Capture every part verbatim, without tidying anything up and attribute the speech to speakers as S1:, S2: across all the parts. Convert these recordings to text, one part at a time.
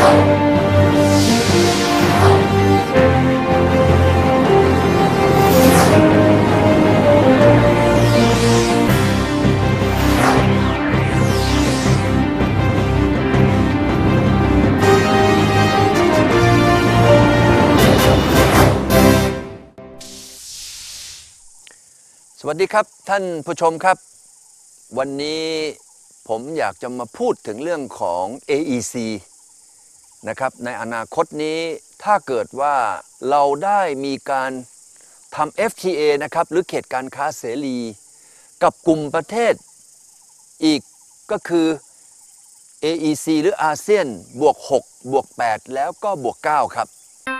S1: สวัสดีครับท่านผู้ชมครับวันนี้ผมอยากจะมาพูดถึงเรื่องของ เอ อี ซี นะครับในอนาคตนี้ถ้าเกิดว่าเราได้มีการทำ เอฟ ที เอ นะครับหรือเขตการค้าเสรีกับกลุ่มประเทศอีกก็คือ เอ อี ซี หรืออาเซียนบวกหกบวกแปดแล้วก็บวกเก้าครับ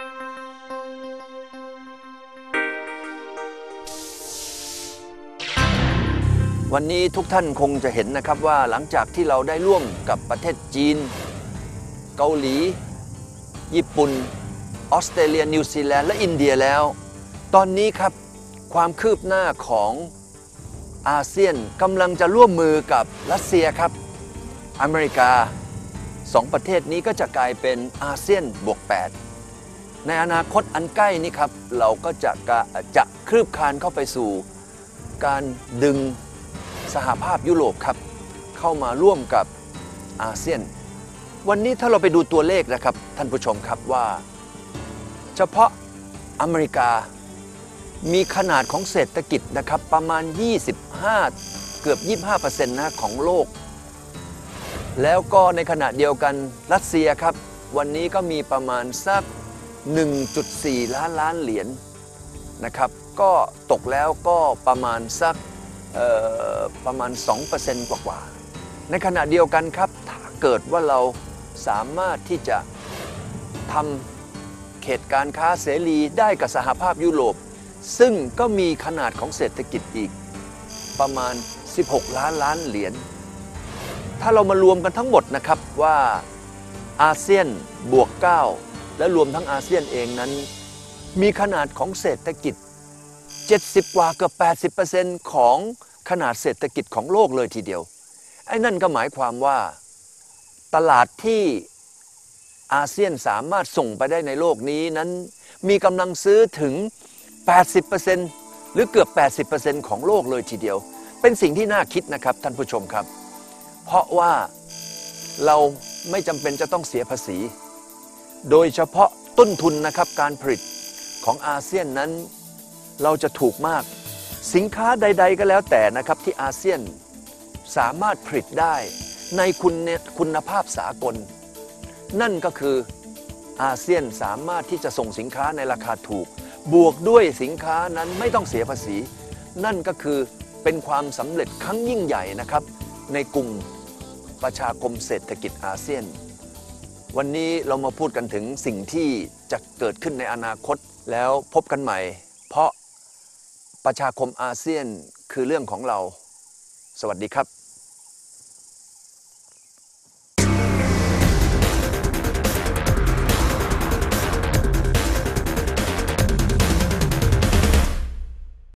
S1: วันนี้ทุกท่านคงจะเห็นนะครับว่าหลังจากที่เราได้ร่วมกับประเทศจีนเกาหลีญี่ปุ่นออสเตรเลียนิวซีแลนด์และอินเดียแล้วตอนนี้ครับความคืบหน้าของอาเซียนกำลังจะร่วมมือกับรัสเซียครับอเมริกาสองประเทศนี้ก็จะกลายเป็นอาเซียนบวกแปดในอนาคตอันใกล้นี้ครับเราก็จะจะคืบคลานเข้าไปสู่การดึงสหภาพยุโรปครับเข้ามาร่วมกับอาเซียนวันนี้ถ้าเราไปดูตัวเลขนะครับท่านผู้ชมครับว่าเฉพาะอเมริกามีขนาดของเศรษฐกิจนะครับประมาณยี่สิบห้าเกือบ ยี่สิบห้าเปอร์เซ็นต์ นะของโลกแล้วก็ในขณะเดียวกันรัสเซียครับวันนี้ก็มีประมาณสัก หนึ่งจุดสี่ ล้านล้านเหรียญนะครับก็ตกแล้วก็ประมาณสักประมาณ สองเปอร์เซ็นต์ กว่าๆในขณะเดียวกันครับถ้าเกิดว่าเราสามารถที่จะทำเขตการค้าเสรีได้กับสหภาพยุโรปซึ่งก็มีขนาดของเศรษฐกิจอีกประมาณสิบหกล้านล้านเหรียญถ้าเรามารวมกันทั้งหมดนะครับว่าอาเซียนบวกเก้าและรวมทั้งอาเซียนเองนั้นมีขนาดของเศรษฐกิจเจ็ดสิบกว่าเกือบ แปดสิบเปอร์เซ็นต์ ของขนาดเศรษฐกิจของโลกเลยทีเดียวไอ้นั่นก็หมายความว่าตลาดที่อาเซียนสามารถส่งไปได้ในโลกนี้นั้นมีกำลังซื้อถึง แปดสิบเปอร์เซ็นต์ หรือเกือบ แปดสิบเปอร์เซ็นต์ ของโลกเลยทีเดียวเป็นสิ่งที่น่าคิดนะครับท่านผู้ชมครับเพราะว่าเราไม่จำเป็นจะต้องเสียภาษีโดยเฉพาะต้นทุนนะครับการผลิตของอาเซียนนั้นเราจะถูกมากสินค้าใดๆก็แล้วแต่นะครับที่อาเซียนสามารถผลิตได้ในคุณคุณภาพสากลนั่นก็คืออาเซียนสามารถที่จะส่งสินค้าในราคาถูกบวกด้วยสินค้านั้นไม่ต้องเสียภาษีนั่นก็คือเป็นความสำเร็จครั้งยิ่งใหญ่นะครับในกลุ่มประชาคมเศรษฐกิจอาเซียนวันนี้เรามาพูดกันถึงสิ่งที่จะเกิดขึ้นในอนาคตแล้วพบกันใหม่เพราะประชาคมอาเซียนคือเรื่องของเราสวัสดีครับ